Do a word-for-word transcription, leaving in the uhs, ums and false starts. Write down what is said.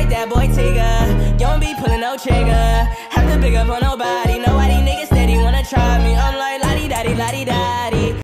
like that boy Tigger. You don't be pulling no trigger. Have to pick up on nobody.